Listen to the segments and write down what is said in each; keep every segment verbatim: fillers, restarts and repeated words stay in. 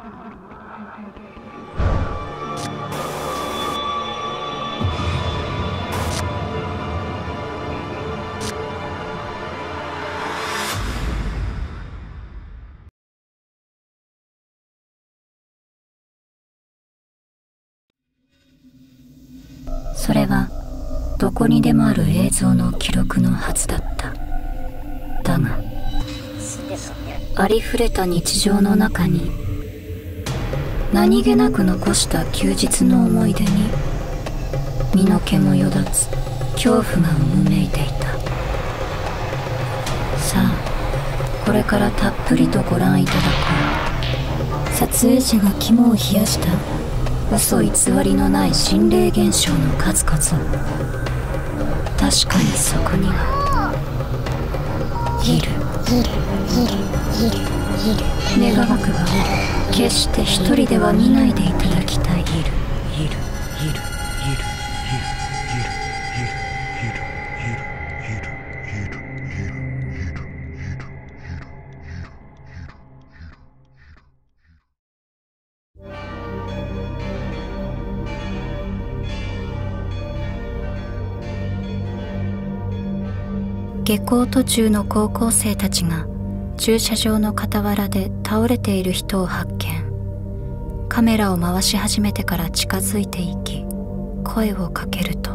それはどこにでもある映像の記録のはずだった。だがありふれた日常の中に何気なく残した休日の思い出に身の毛もよだつ恐怖がうごめいていた。さあこれからたっぷりとご覧いただこう。撮影者が肝を冷やした嘘偽りのない心霊現象の数々。確かにそこにはいるいるいるいるいる。願わくば決して一人では見ないでいただきたい。いるいるいるいるいるいるいるいるいるいるいるいるいるいるいる。下校途中の高校生たちが駐車場の傍らで倒れている人を発見。カメラを回し始めてから近づいていき声をかけると、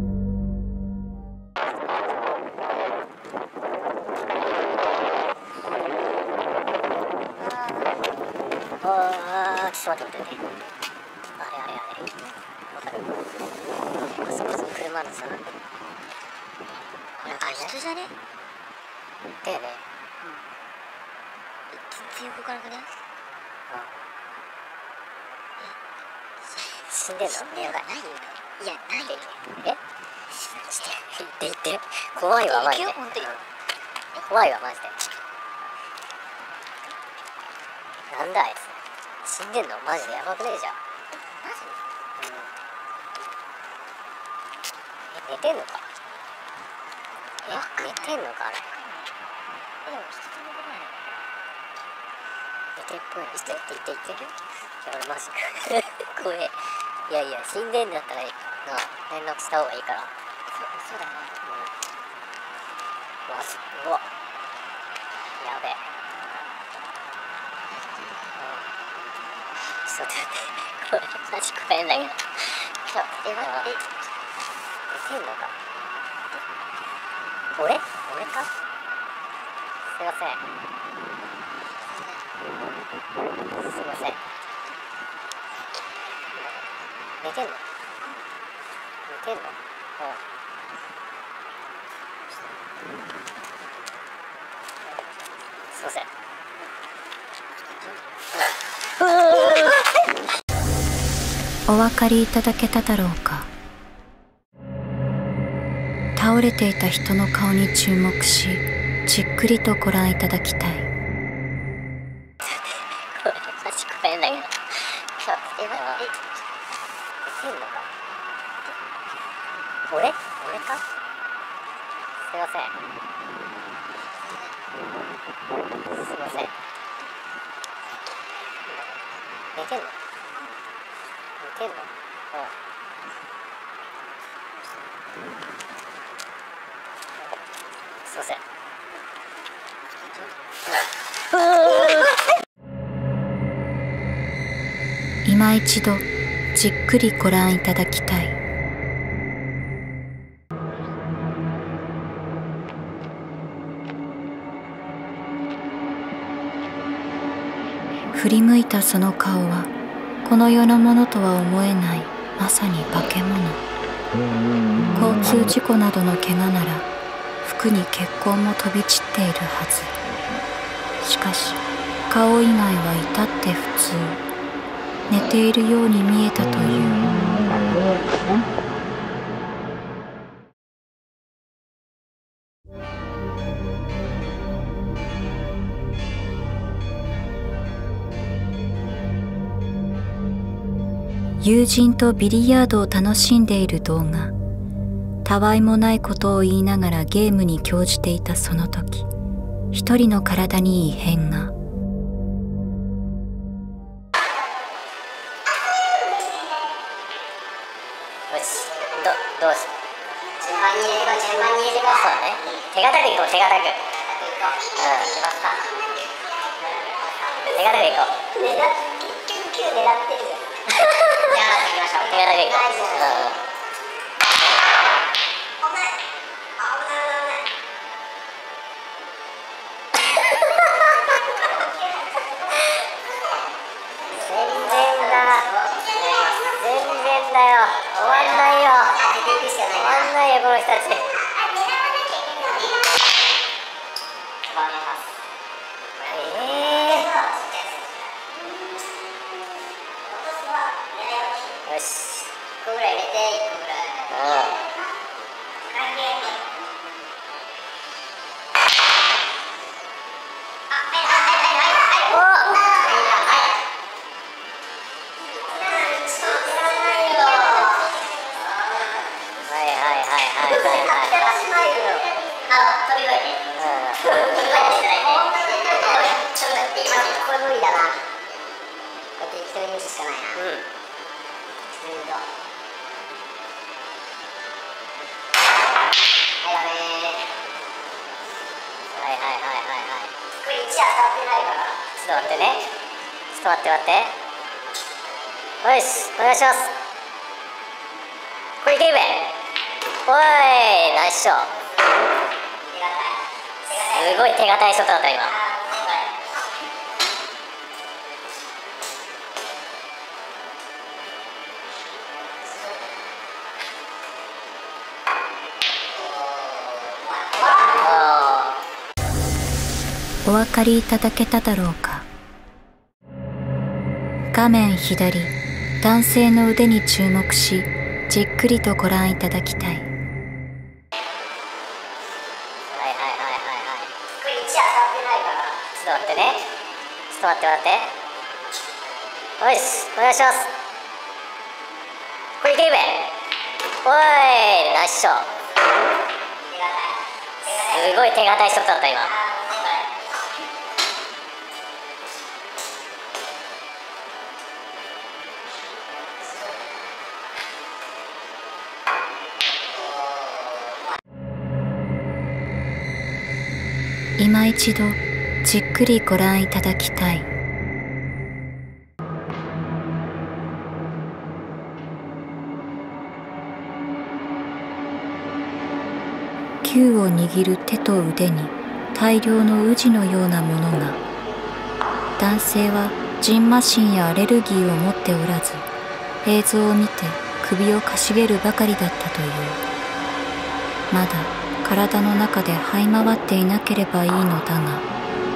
あーちょっと待って待って。あれあれあれわかる。あそこそこ車のさ、あ、人じゃねだよね。うん。全然動かなくね。うん。え、死んでんの？死んでるからないよ。いや、ないよ。え？して言って言って。怖いわ、マジで。本当に。怖いわ、マジで。なんだあいつ。死んでんの？マジでやばくねえじゃん。マジ？うん。え、寝てんのか？え、寝てんのかあれ。え、でも人と寝てないの？寝てっぽいの。してって言って言ってる？いや、俺マジ怖え。いやいや、死んでんだったらな、連絡した方がいいから。そ、そうだね。うん。うわ、す、うわ。やべえ。うん。ちょっと待って。これ、マジ怖えんだけど。ちょ、え、待って。寝てんのか？俺？俺か？すいません。すいません。寝てんの？寝てんの？うん。すいません。 お分かりいただけただろうか。倒れていた人の顔に注目しじっくりとご覧いただきたい。 これマジ怖いんだけど。ちょ、え、待って。寝てんのか？俺？俺か？すいません。すいません。寝てんの？寝てんの？うん。すいません。 今一度じっくりご覧いただきたい。振り向いたその顔はこの世のものとは思えない、まさに化け物。交通事故などの怪我なら服に血痕も飛び散っているはず。しかし顔以外は至って普通。寝ているように見えたという。友人とビリヤードを楽しんでいる動画。たわいもないことを言いながらゲームに興じていたその時、一人の体に異変が。 どうす順番に入れてこう、順番に入れてこう。そうだね、手堅くいこう、手堅く。うん、いきますか。手堅くいこう。狙ってるじゃん。手堅くいきましょう。手堅くいこう。うん。だよ、終わんないよ、終わんないよこの人たち。えー、よし、いっこぐらい入れて、いっこぐらい。うん。これ無理だな。これ適当に打つしかないな。うん。はい、ダメー。はいはいはいはいはい。これいち当たってないから。ちょっと待ってね。ちょっと待って待って。よし、お願いします。これいけるべ。おい、ナイスショット。すごい手堅いショットだった今。 お分かりいただけただろうか。画面左、男性の腕に注目し、じっくりとご覧いただきたい。はいはいはいはいはい。これいち当たってないから。ちょっと待ってね。ちょっと待って待って。よし、お願いします。これいけるべ。おい、ナイスショット。すごい手堅いショットだった今。 今一度じっくりご覧いただきたい。球を握る手と腕に大量のウジのようなものが。男性はジンマシンやアレルギーを持っておらず、映像を見て首をかしげるばかりだったという。まだ体の中で這い回っていなければいいのだが。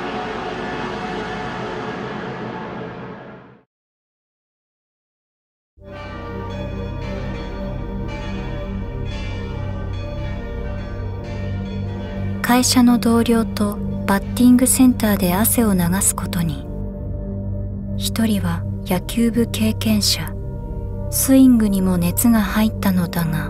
会社の同僚とバッティングセンターで汗を流すことに。一人は野球部経験者、スイングにも熱が入ったのだが。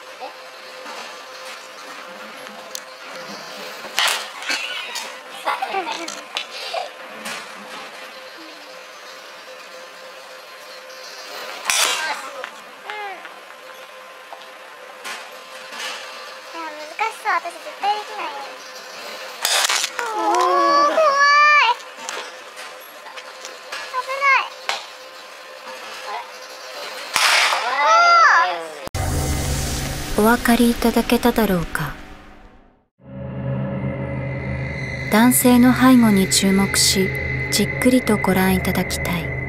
これ私絶対できないよ。おー、怖い。危ない。 お分かりいただけただろうか。男性の背後に注目し、じっくりとご覧いただきたい。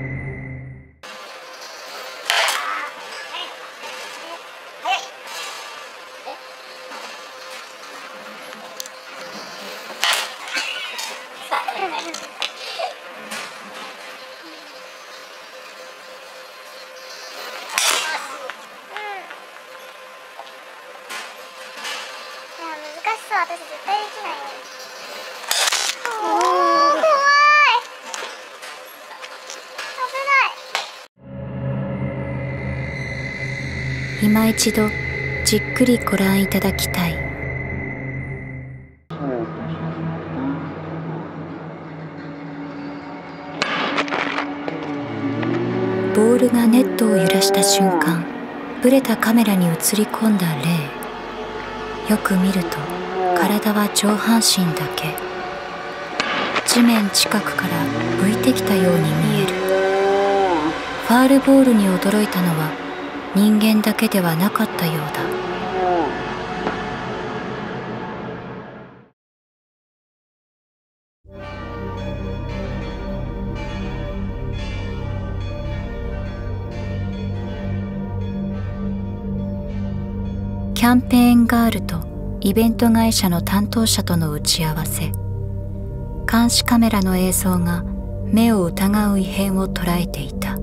私絶対できないよ。おー、怖い。危ない。 今一度じっくりご覧いただきたい。ボールがネットを揺らした瞬間、ブレたカメラに映り込んだレイ。よく見ると体は上半身だけ。地面近くから浮いてきたように見える。ファールボールに驚いたのは人間だけではなかったようだ。キャンペーンガールとイベント会社の担当者との打ち合わせ。監視カメラの映像が目を疑う異変を捉えていた。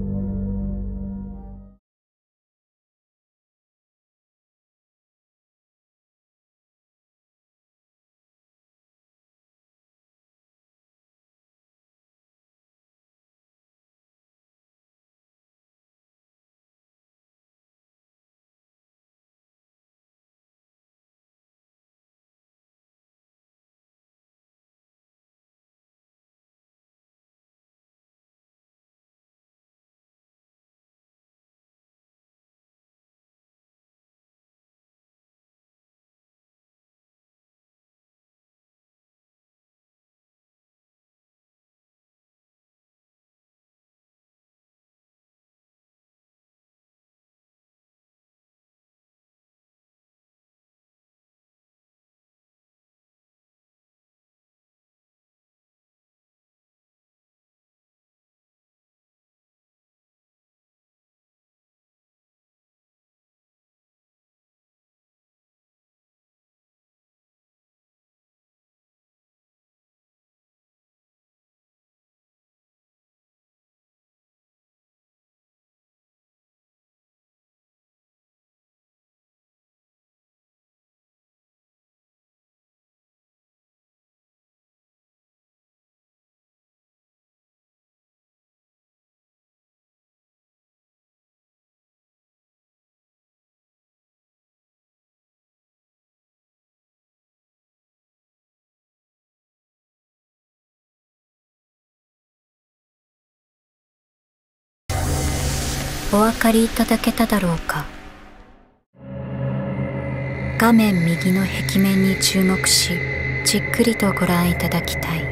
お分かりいただけただろうか。画面右の壁面に注目し、じっくりとご覧いただきたい。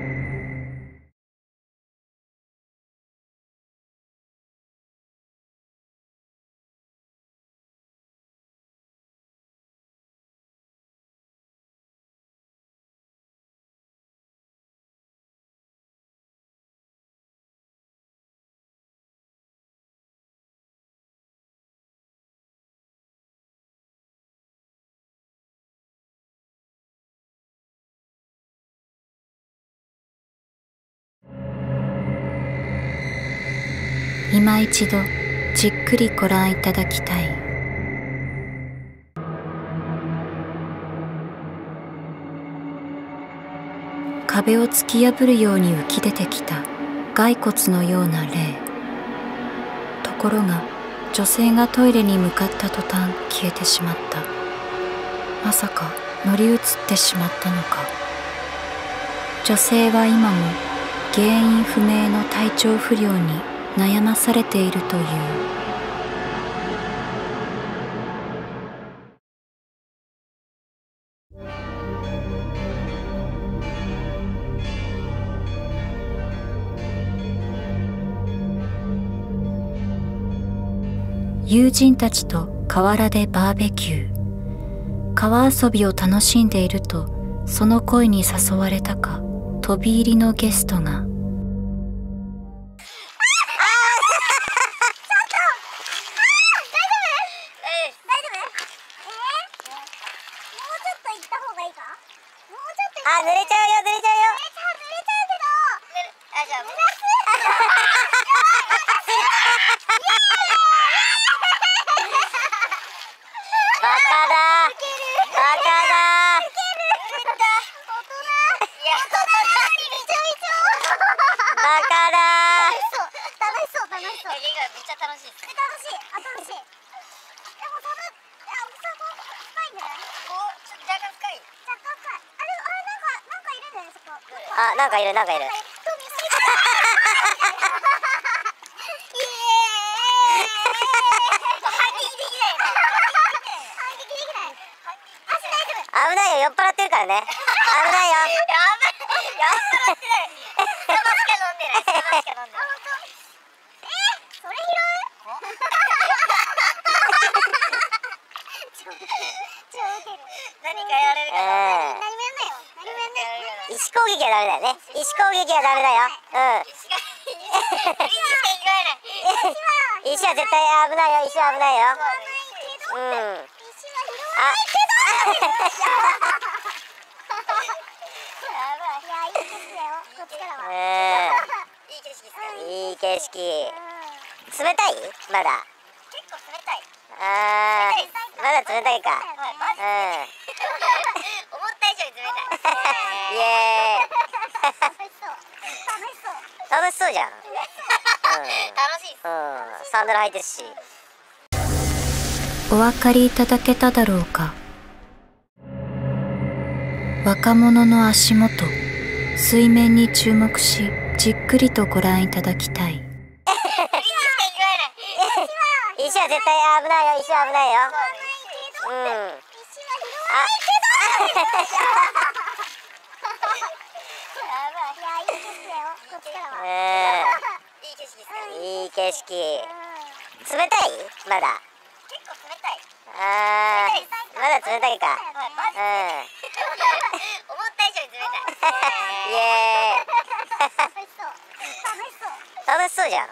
今一度じっくりご覧いただきたい。壁を突き破るように浮き出てきた骸骨のような霊。ところが女性がトイレに向かった途端消えてしまった。まさか乗り移ってしまったのか。女性は今も原因不明の体調不良に悩まされているという。 友人たちと河原でバーベキュー。川遊びを楽しんでいると、その声に誘われたか、飛び入りのゲストが。 あ、濡れちゃうよ、濡れちゃうよ。濡れちゃう、濡れちゃうけど。あ、じゃあ、バカだ。バカだ。いや、めちゃめちゃ。バカだ。楽しそう、楽しそう、楽しそう。めっちゃ楽しいです。楽しい、あ、楽しい。でも、多分、いや、奥さん、深いんじゃない？お、ちょっと若干深い。若干深い。あれ、あれ、なんか、なんかいるんだよ、そこ。あ、なんかいる、なんかいる。危ないよ、酔っ払ってるからね。危ないよ。酔っ払ってない。スタバしか飲んでない。スタバしか飲んでない。えー、それ拾う？超ウケる。何かやられるかな。何もやんないよ。何もやんない。石攻撃はダメだよね。石攻撃はダメだよ。うん。石が石は絶対危ないよ。石は危ないよ。うん。あ。いい景色。冷たい？まだ。結構冷たい。ああ、まだ冷たいか。うん。思った以上に冷たい。イエーイ。楽しそう。楽しそうじゃん。楽しい。うん。サンダル履いてるし。 お分かりいただけただろうか。若者の足元、水面に注目し、じっくりとご覧いただきたい。 石は絶対危ないよ。石は危ないよ。うん。あ。いい景色。冷たい？まだ。結構冷たい。ああ、まだ冷たいか。うん。思った以上に冷たい。イエーイ。楽しそう。楽しそうじゃん。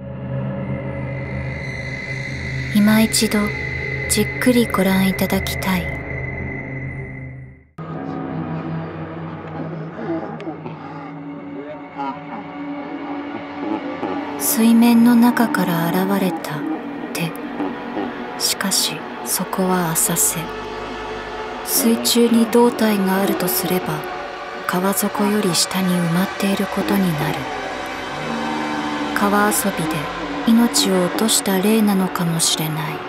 今一度じっくりご覧いただきたい。水面の中から現れた手。しかしそこは浅瀬。水中に胴体があるとすれば、川底より下に埋まっていることになる。川遊びで命を落とした例なのかもしれない。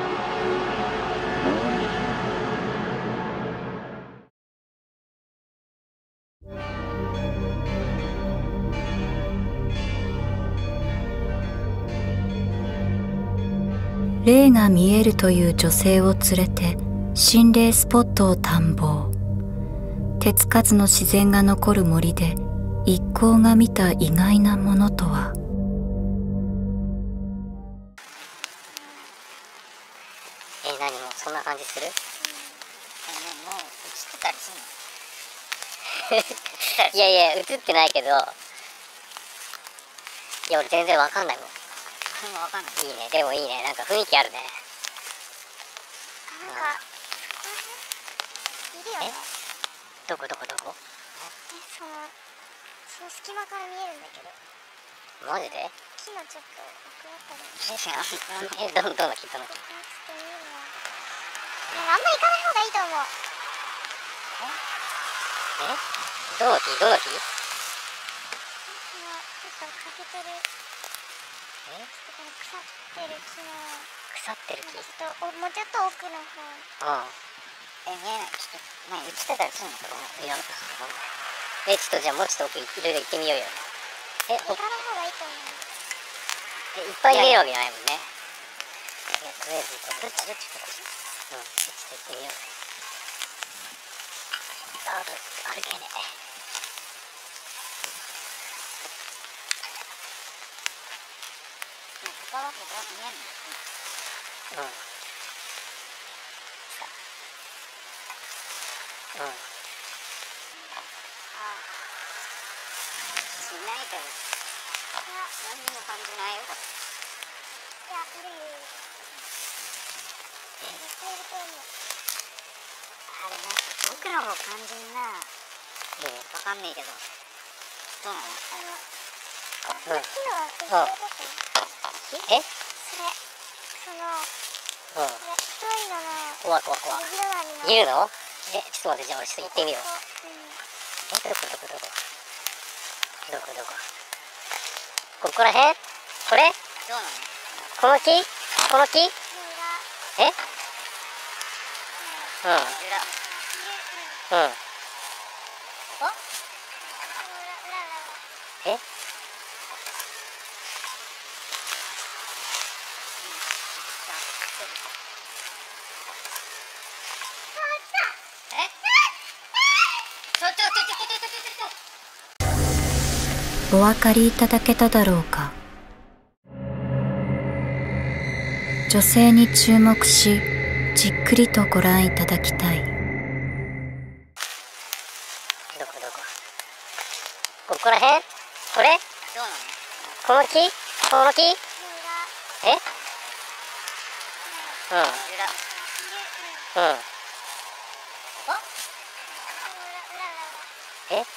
霊が見えるという女性を連れて心霊スポットを探訪。手つかずの自然が残る森で一行が見た意外なものとは。 え、何もそんな感じする？うん、もう映ってたりするの？いやいや、映ってないけど、いや俺全然わかんないもん。わかんない。いいね、でもいいね、なんか雰囲気あるね。なんか、いるよね。どこどこどこ？え、その、その隙間から見えるんだけど。マジで？木のちょっと奥あたり。え、違う。え、どの、どの木、どの木？ちょっと見えるわ。あんま行かない方がいいと思う。え？え？どの木？どの木？ちょっと欠けてる。え？腐ってる木の。腐ってる木？ちょっと、もうちょっと奥の方。うん。え、見えない。ちょっと、何、映ってたりするのかな？いや、え、ちょっとじゃあもうちょっと奥いろいろ行ってみようよ。え、行かない方がいいと思う。え、いっぱい見えるわけじゃないもんね。いや、とりあえず行こう。どっちどっちどっち。うん、ちょっと行ってみよう。あ、歩けねえ。他は他は見えるの？ うん。しないけど。いや、何も感じないよ。いや、いるいるいる。え、絶対いると思う。あれね、僕らも感じんな。ええ、わかんないけど。どうなの？あの、うん。木の後ろでしょ？え？それ、その、うん。それ、太いのの、怖怖怖。いるの？え、ちょっと待って、じゃあ俺ちょっと行ってみよう。うん、え、どこどこどこどこどこここら辺？これ？どうなの？この木？この木？え？うん。うん。え？ お分かりいただけただろうか。女性に注目し、じっくりとご覧いただきたい。 どこどこ？ここら辺？これ？どうなの？この木？この木？え？うん。うん。え？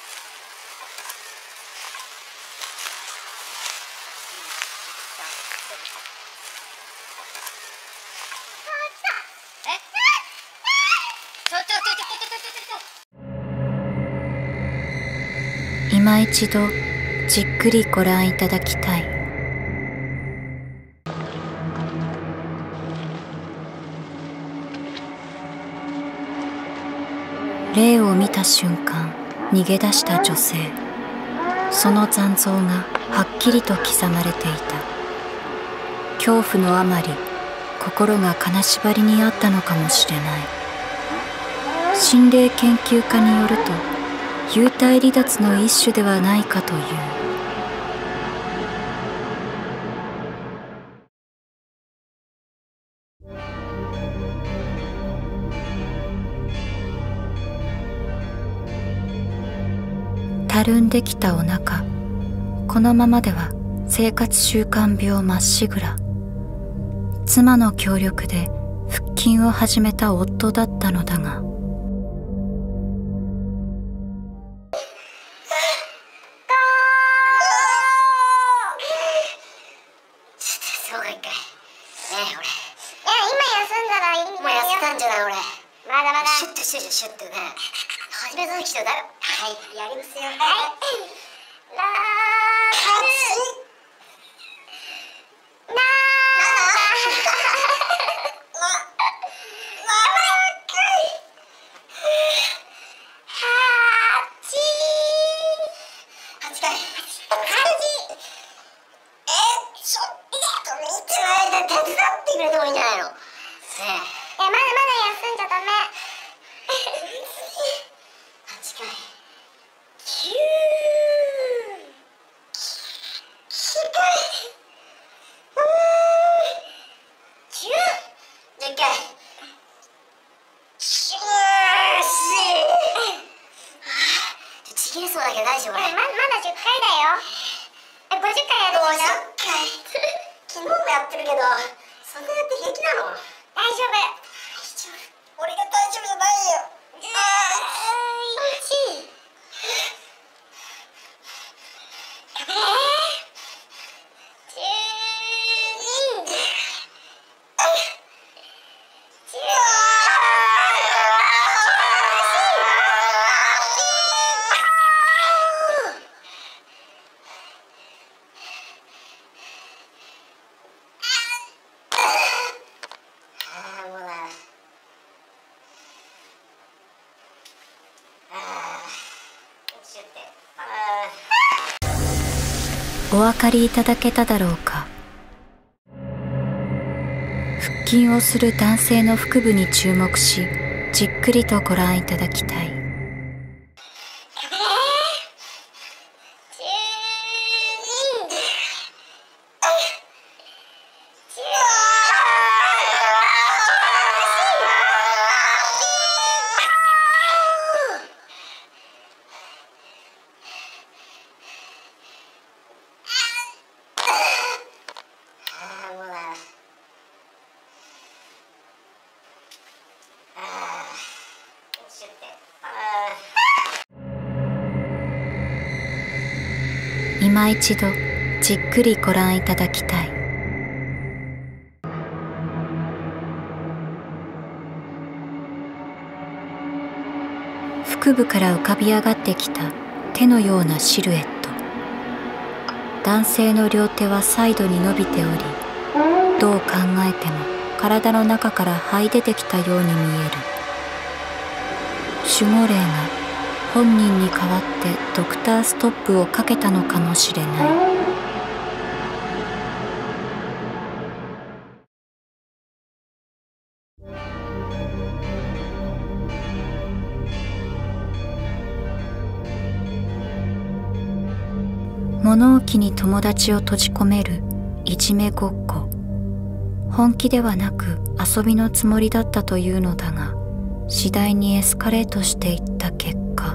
今一度じっくりご覧いただきたい。霊を見た瞬間逃げ出した女性、その残像がはっきりと刻まれていた。恐怖のあまり心が金縛りにあったのかもしれない。心霊研究家によると幽体離脱の一種ではないかという。たるんできたお腹、このままでは生活習慣病まっしぐら。妻の協力で腹筋を始めた夫だったのだが、 シュッとシュッシュッとね、初めの人だよ。はい、やりますよ。はい。ラーなお分かりいただけただろうか。腹筋をする男性の腹部に注目し、じっくりとご覧いただきたい。 今一度じっくりご覧いただきたい。腹部から浮かび上がってきた手のようなシルエット。男性の両手はサイドに伸びており、どう考えても体の中から這い出てきたように見える。守護霊が本人に代わってドクターストップをかけたのかもしれない。物置に友達を閉じ込めるいじめごっこ。本気ではなく遊びのつもりだったというのだが、次第にエスカレートしていった結果。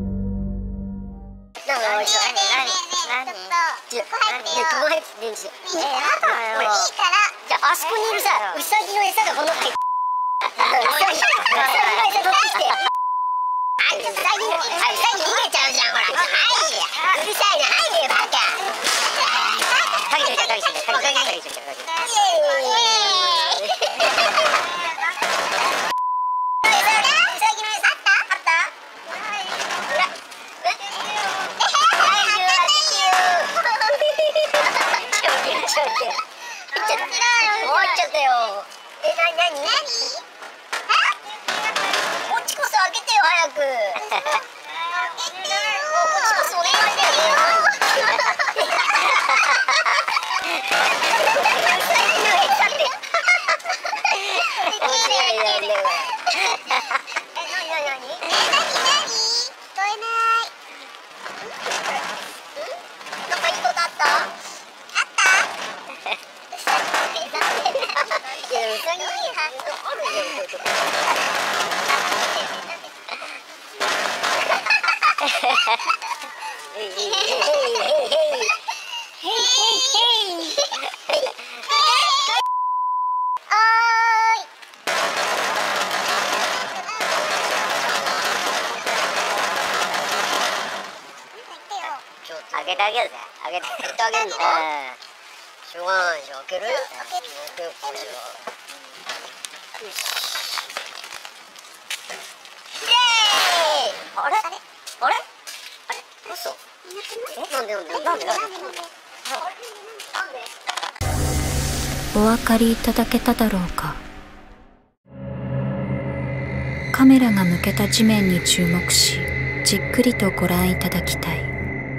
あそこにいるさ、ウサギの餌がこの子に。ウサギの餌取ってきて。あいつウサギの、ウサギ逃げちゃうじゃん、ほら。はい、うるさいな、はいね、バカ。かけてる、かけてる、かけてる、かけてる、かけてる。終わっちゃったよ。え、なになに？なに？こっちこそ開けてよ、早く。開けてよ。こっちこそお願いだよ。開けてあげるぜ。開けてあげるの？しょうがないでしょ。開ける？開けるこれは。よし。あれ？あれ？あれ？嘘？え？なんでなんでなんでなんで？ お分かりいただけただろうか。カメラが向けた地面に注目し、じっくりとご覧いただきたい。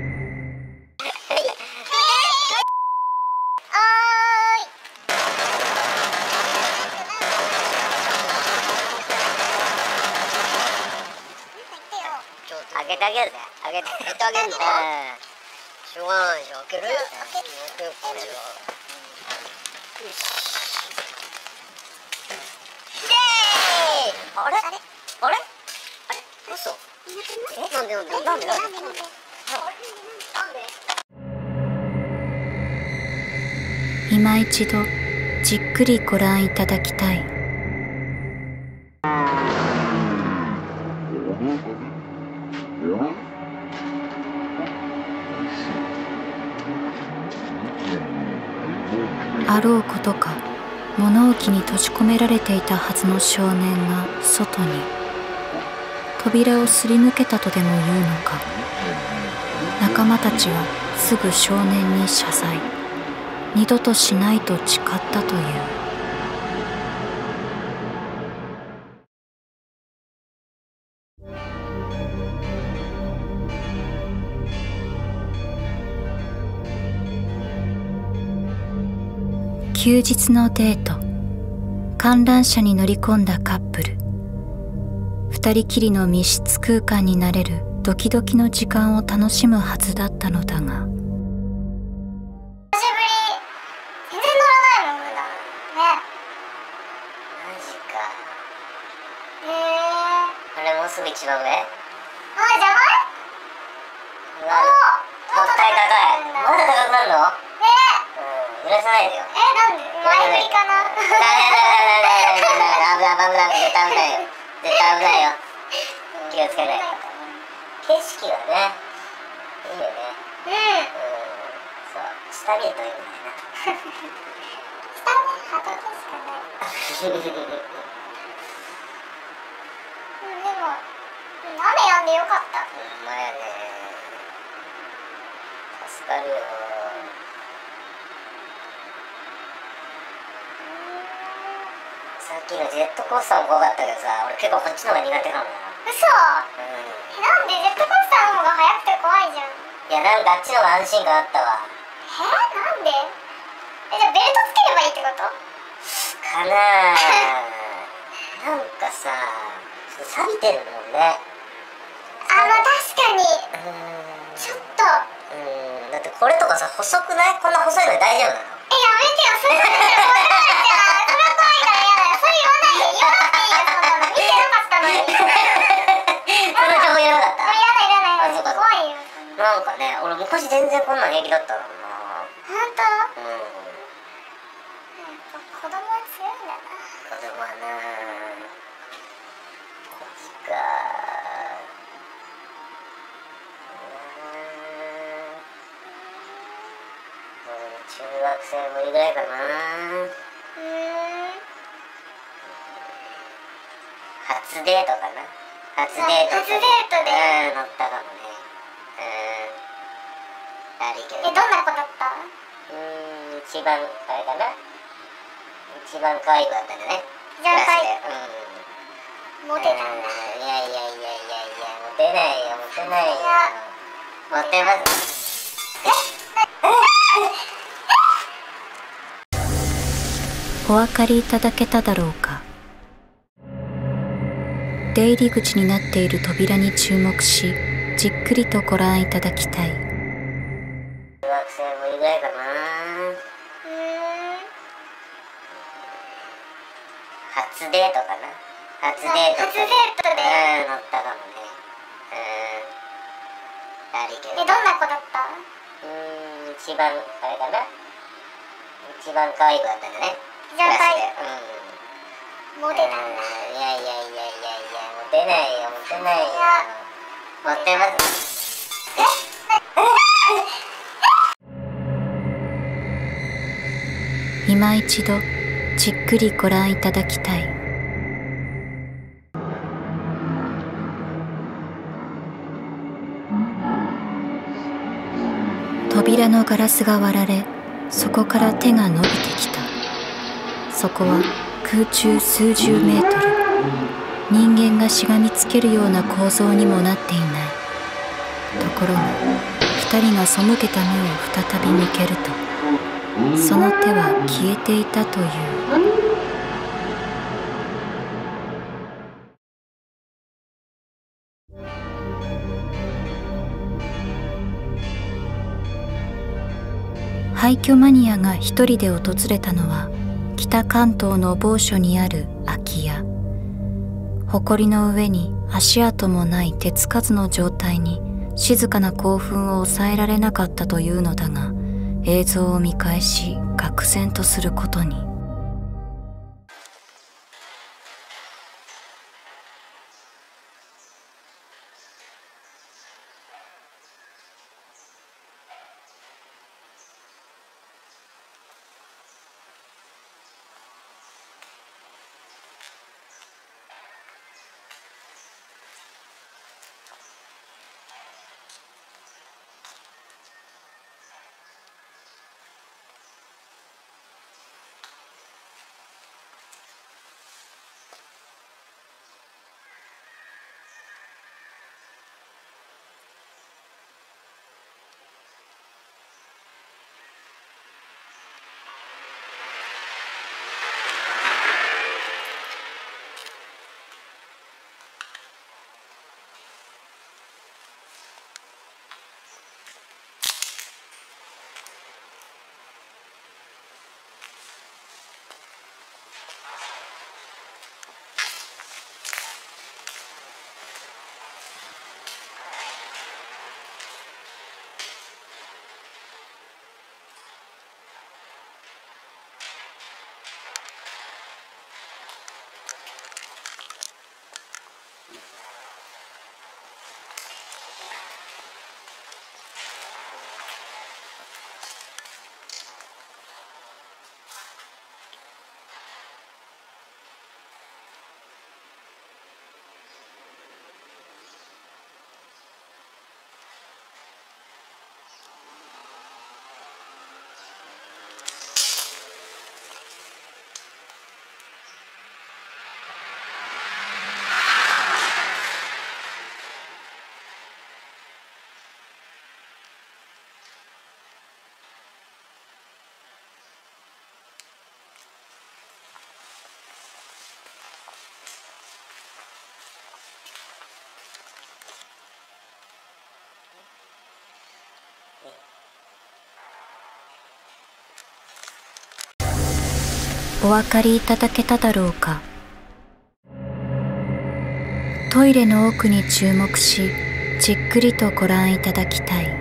開けてあげるぜ。開けてあげるの？しょうがないでしょ。開ける？開けるこれは。よし。あれ？あれ？あれ？嘘？え？なんでなんでなんでなんで？ 今一度じっくりご覧いただきたい。あろうことか物置に閉じ込められていたはずの少年が外に。扉をすり抜けたとでも言うのか。仲間たちはすぐ少年に謝罪。二度としないと誓ったという。休日のデート。観覧車に乗り込んだカップル。二人きりの密室空間になれるドキドキの時間を楽しむはずだったのだが。 久しぶり。全然乗らないもん、普段。ね。マジか。へえ。あれもうすぐ一番上？あ、じゃない？なる。もっと高い。まだ高くなるの？ね。うん、揺らさないでよ。え、なんで？前振りかな。ダメダメダメダメダメ。危ない危ない。絶対危ないよ。絶対危ないよ。気がつけない。景色がね、いいよね。うん。 下見るとよくないな。下ね、畑しかない。うん、でも雨やんでよかった。ほんまやね。助かるよ。さっきのジェットコースターも怖かったけどさ、俺結構こっちの方が苦手かもな。嘘。うん。なんでジェットコースターの方が速くて怖いじゃん。いや、なんかあっちの方が安心感あったわ。えー、なんで？え、じゃあベルトつければいいってこと？かなぁ。なんかさ、錆びてるもんね。あ、まあ確かに。うん。ちょっと。うん。だってこれとかさ、細くない？こんな細いの大丈夫なの？え、やめてよ。それは怖いじゃん。それは怖いから嫌だよ。それ言わないで。言わなくていいよ、そんなの。見てなかったのに。その情報言わなかった？いらないいらない。あ、そうか。怖いよ。なんかね、俺昔全然こんなん平気だったのな。ほんと？うん。子供は強いんだな。子供はなぁ。こっちかぁ。中学生無理ぐらいかな。うーん。初デートかな。初デート。初デートで。うん、乗ったかもね。うん。悪いけど。え、どんな子だった？うーん、一番あれかな。一番可愛い子だったんだね。一番可愛い。うん。モテたんだ。いやいやいやいやいや、モテないよ、モテないよ。モテます。 お分かりいただけただろうか。出入り口になっている扉に注目し、じっくりとご覧いただきたい。 中学生無理ぐらいかな。うーん。初デートかな。初デート。初デートで。うん、乗ったかもね。うん。悪いけど。え、どんな子だった？うーん、一番あれかな。一番可愛い子だったんだね。一番可愛い。うん。モテたんだ。いやいやいやいやいや、モテないよ、モテないよ。モテます。 今一度じっくりご覧いただきたい。扉のガラスが割られ、そこから手が伸びてきた。そこは空中数十メートル。人間がしがみつけるような構造にもなっていない。ところが二人が背けた目を再び向けると、その手は消えていたという。廃墟マニアが一人で訪れたのは、北関東の某所にある空き家。埃の上に足跡もない手つかずの状態に、静かな興奮を抑えられなかったというのだが、映像を見返し愕然とすることに。 お分かりいただけただろうか。トイレの奥に注目し、じっくりとご覧いただきたい。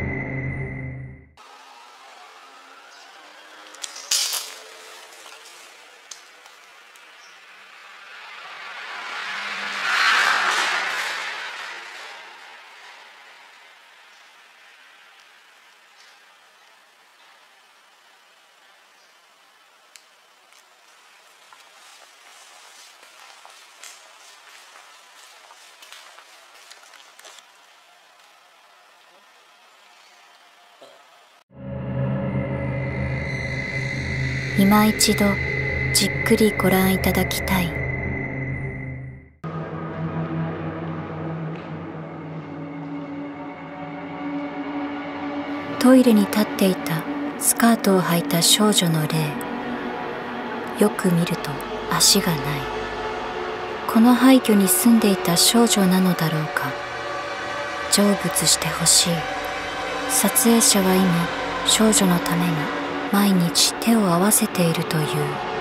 今一度じっくりご覧いただきたい。トイレに立っていたスカートを履いた少女の霊。よく見ると足がない。この廃墟に住んでいた少女なのだろうか。成仏してほしい。撮影者は今少女のために毎日手を合わせているという。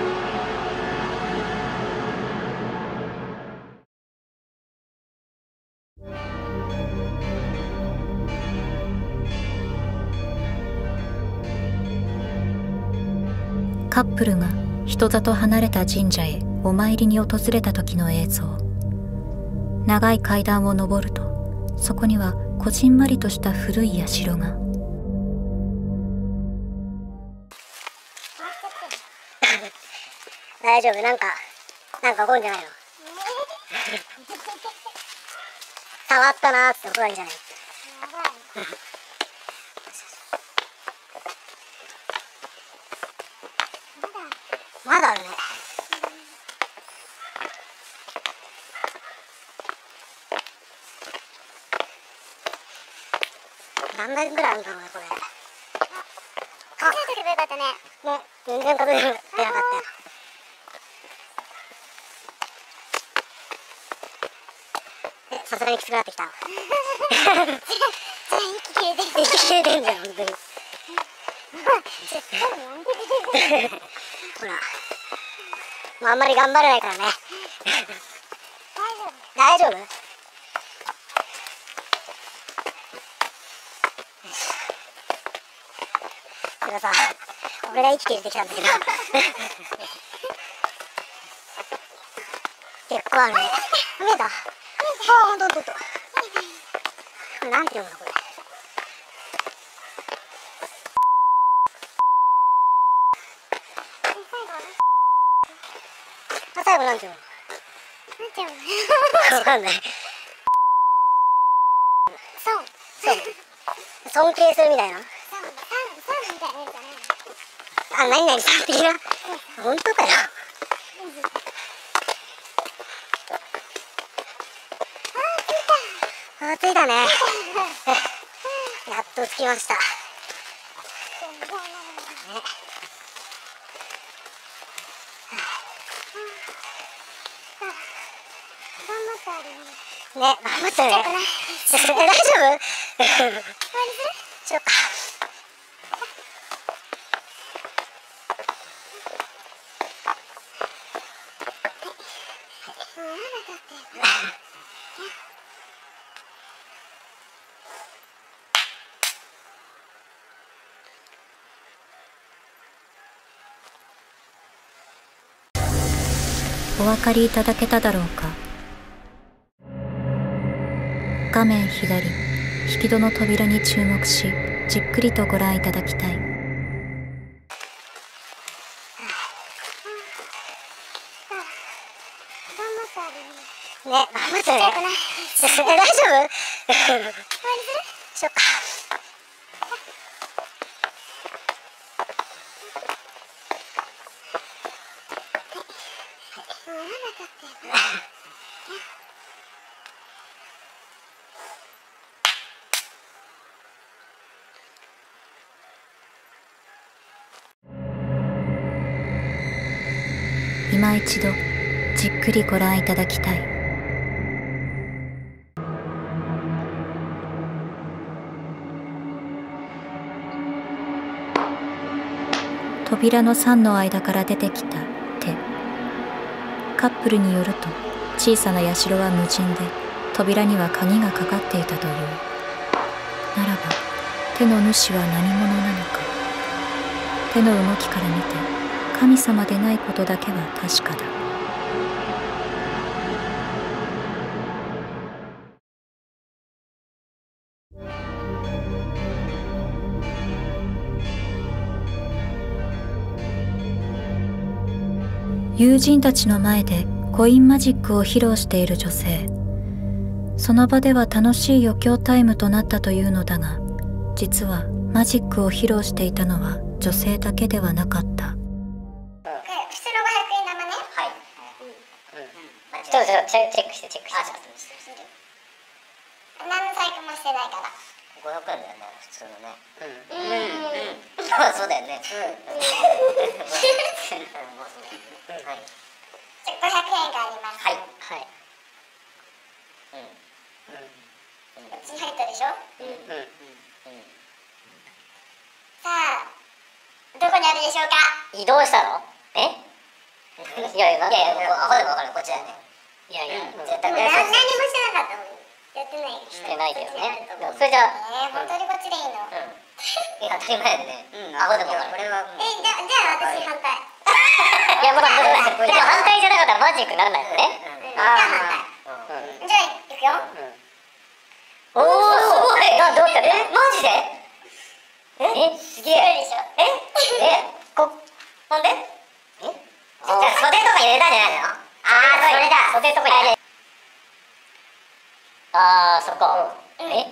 カップルが人里離れた神社へお参りに訪れた時の映像。長い階段を上ると、そこにはこじんまりとした古い社が。 大丈夫？なんかなんか怒るんじゃないの？触ったなーって怒るんじゃない？まだあるね。何台ぐらいあるんだろうねこれ。あ、数えてくればよかったね。ね、全然数えてなかったよ。さすがにきつくなってきた。息切れてる。息切れてんじゃん本当に。ほら、もうあんまり頑張れないからね。大丈夫？大丈夫？これさ、俺が息切れてきたんだけど。結構あるね。見えた？ああ、ほんとほんとほんと。これなんて読むのこれ。最後なんて読むの？なんて読むの？わかんない。そうそう尊敬するみたいな。あ、何々さん的な。本当かよ。あ、着いたね。やっと着きました。ね、頑張ったね。大丈夫？しよっか。 お分かりいただけただろうか。画面左、引き戸の扉に注目し、じっくりとご覧いただきたい。 ね、頑張ってね。大丈夫？しよっか。 今一度じっくりご覧いただきたい。 扉の桟の間から出てきた手。カップルによると、小さな社は無人で、扉には鍵がかかっていたという。ならば、手の主は何者なのか。手の動きから見て、神様でないことだけは確かだ。友人たちの前でコインマジックを披露している女性。その場では楽しい余興タイムとなったというのだが、実はマジックを披露していたのは女性だけではなかった。 普通のごひゃくえん玉ね。はい。 ちょっとチェックしてチェックして。 何の細工もしてないから。 ごひゃくえんだよね、普通のね。うんうんうん。そうだよね。はい。 ごひゃくえんがあります。 はいはい。うん。 こっちに入ったでしょ。 うんうんうん。 さあ、どこにあるでしょうか。 移動したの？え？いやいやいやいや、アホでも分かる、こっちだね。いやいや、絶対。 何にもしてなかったもん。やってない。 してないですね。それじゃあ。 ええ、本当にこっちでいいの？ いや、当たり前でね。アホでも分かる。これは。 え、じゃじゃあ私反対。 いや、まだでも反対じゃなかったらマジックにならないよね。 じゃあ反対。じゃあ行くよ。 おお、すごい。どうやって？マジで？え、すげえ。 でしょ。 え？え？こ、ほんで？え？じゃあ袖とか入れたんじゃないの？ああ、それだ。袖とか入れ。ああ、そこ。え？うん。うん。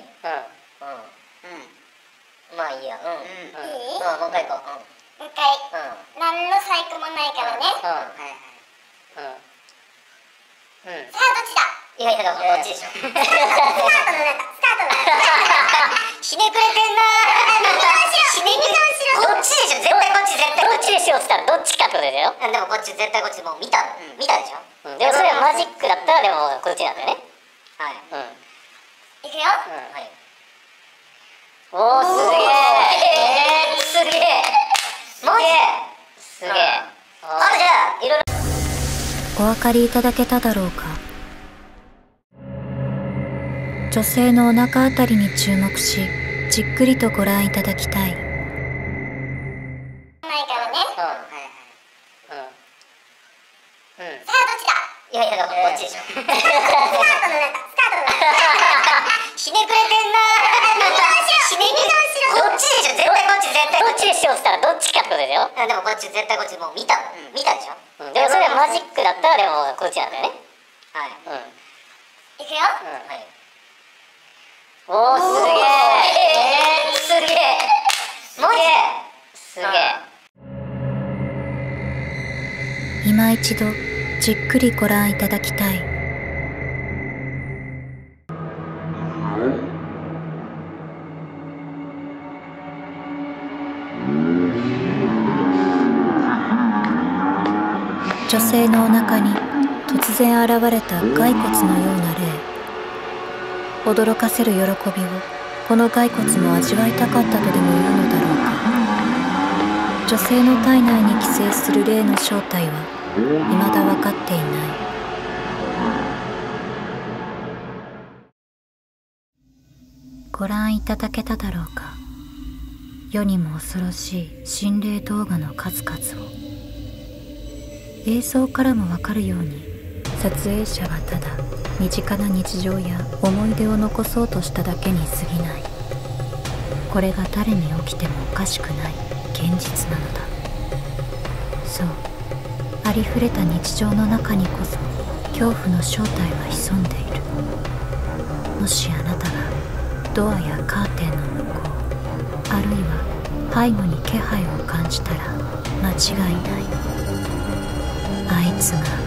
まあいいや。うん。 いい？ うん、もう一回行こう。 もう一回。何の細工もないからね。 うん。うん。うん。 さあどっちだ。 いやいや、こっちでしょ。スタートの中、スタートの中。ひねくれてんなー。ひねくれてんなー。こっちでしょ、絶対こっち、絶対こっちでしょっつったらどっちかってことだよ。でもこっち絶対こっちもう見た、見たでしょ。でもそれはマジックだったらでもこっちなんだよね。はい。うん。 いくよ。 うん、はい。おー、すげえ。すげえ。マジすげえ。あ、じゃあいろいろお分かりいただけただろうか。女性のお腹あたりに注目し、じっくりとご覧いただきたい。 ないからね。 うん。うん。うん。 さあどっちだ。 いやいや、こっちでしょ。スタートの中、スタートの中。ひねくれてんなー。ひねくれてんなー。こっちでしょ、絶対こっち、絶対こっちでしょっつったらどっちかってことだよ。でもこっち絶対こっちもう見た、見たでしょ。でもそれはマジックだったらでもこっちなんだよね。はい。うん。 いくよ。 うん、はい。おー、すげえ。すげえ。マジすげえ。 今一度じっくりご覧いただきたい。女性のお腹に突然現れた骸骨のような霊。驚かせる喜びをこの骸骨も味わいたかったとでも言うのだろうか。女性の体内に寄生する霊の正体は未だ分かっていない。ご覧いただけただろうか。世にも恐ろしい心霊動画の数々を。映像からもわかるように、撮影者はただ身近な日常や思い出を残そうとしただけに過ぎない。これが誰に起きてもおかしくない現実なのだ。そう、ありふれた日常の中にこそ恐怖の正体は潜んでいる。もしあなたがドアやカーテンの向こう、あるいは背後に気配を感じたら間違いない。あいつが